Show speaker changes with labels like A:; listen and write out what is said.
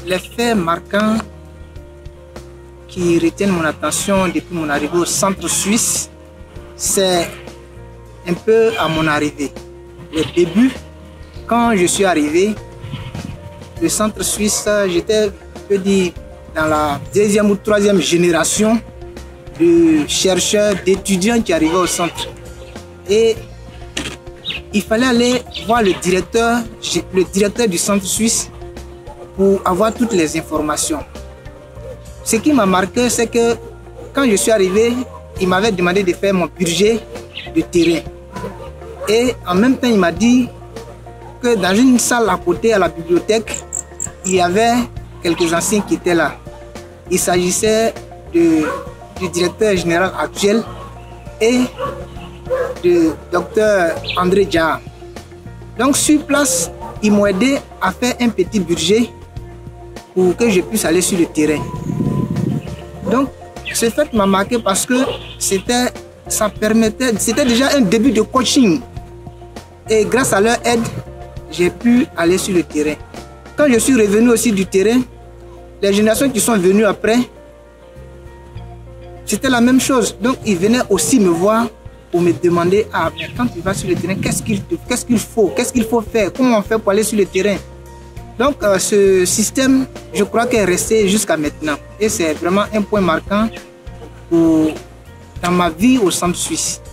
A: Les faits marquants qui retiennent mon attention depuis mon arrivée au centre suisse, c'est un peu à mon arrivée. Les débuts, quand je suis arrivé, le centre suisse, j'étais, je peux dire, dans la deuxième ou troisième génération de chercheurs, d'étudiants qui arrivaient au centre. Et il fallait aller voir le directeur du centre suisse pour avoir toutes les informations. Ce qui m'a marqué, c'est que quand je suis arrivé, il m'avait demandé de faire mon budget de terrain. Et en même temps, il m'a dit que dans une salle à côté, à la bibliothèque, il y avait quelques anciens qui étaient là. Il s'agissait du directeur général actuel et du docteur André Dia. Donc sur place, ils m'ont aidé à faire un petit budget pour que je puisse aller sur le terrain. Donc ce fait m'a marqué parce que c'était déjà un début de coaching. Et grâce à leur aide, j'ai pu aller sur le terrain. Quand je suis revenu aussi du terrain, les générations qui sont venues après, c'était la même chose. Donc ils venaient aussi me voir pour me demander, ah, mais quand tu vas sur le terrain, qu'est-ce qu'il faut faire, comment on fait pour aller sur le terrain. Donc ce système, je crois qu'il est resté jusqu'à maintenant. Et c'est vraiment un point marquant dans ma vie au centre suisse.